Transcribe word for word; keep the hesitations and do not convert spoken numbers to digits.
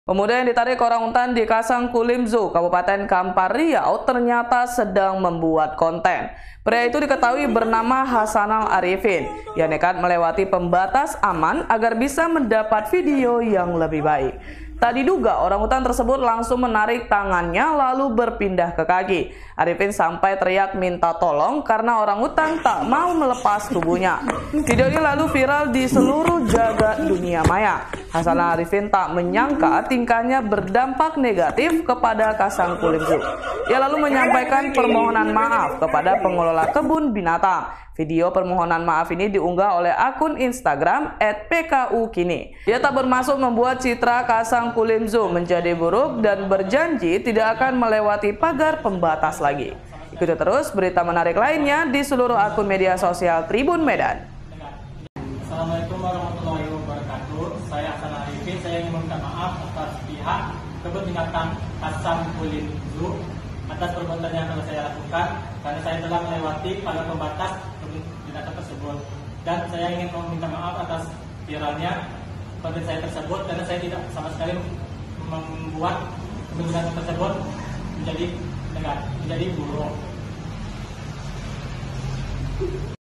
Pemuda yang ditarik orangutan di Kasangkulim Zoo, Kabupaten Kampar Riau ternyata sedang membuat konten. Pria itu diketahui bernama Hasanal Arifin yang nekat melewati pembatas aman agar bisa mendapat video yang lebih baik. Tak diduga orangutan tersebut langsung menarik tangannya lalu berpindah ke kaki. Arifin sampai teriak minta tolong karena orangutan tak mau melepas tubuhnya. Video ini lalu viral di seluruh jagat dunia maya. Hasanal Arifin tak menyangka tingkahnya berdampak negatif kepada Kasangkulim Zoo. Ia lalu menyampaikan permohonan maaf kepada pengelola kebun binatang. Video permohonan maaf ini diunggah oleh akun Instagram et p k u kini. Dia tak bermaksud membuat citra Kasangkulim Zoo menjadi buruk dan berjanji tidak akan melewati pagar pembatas lagi. Ikuti terus berita menarik lainnya di seluruh akun media sosial Tribun Medan. Assalamualaikum warahmatullahi wabarakatuh. Saya Hasanal Arifin. Saya ingin meminta maaf atas pihak kebun binatang Kasangkulim Zoo atas perbuatan yang telah saya lakukan karena saya telah melewati pagar pembatas kebun binatang tersebut, dan saya ingin meminta maaf atas viralnya konten saya tersebut karena saya tidak sama sekali membuat kebun binatang tersebut menjadi negatif, menjadi buruk.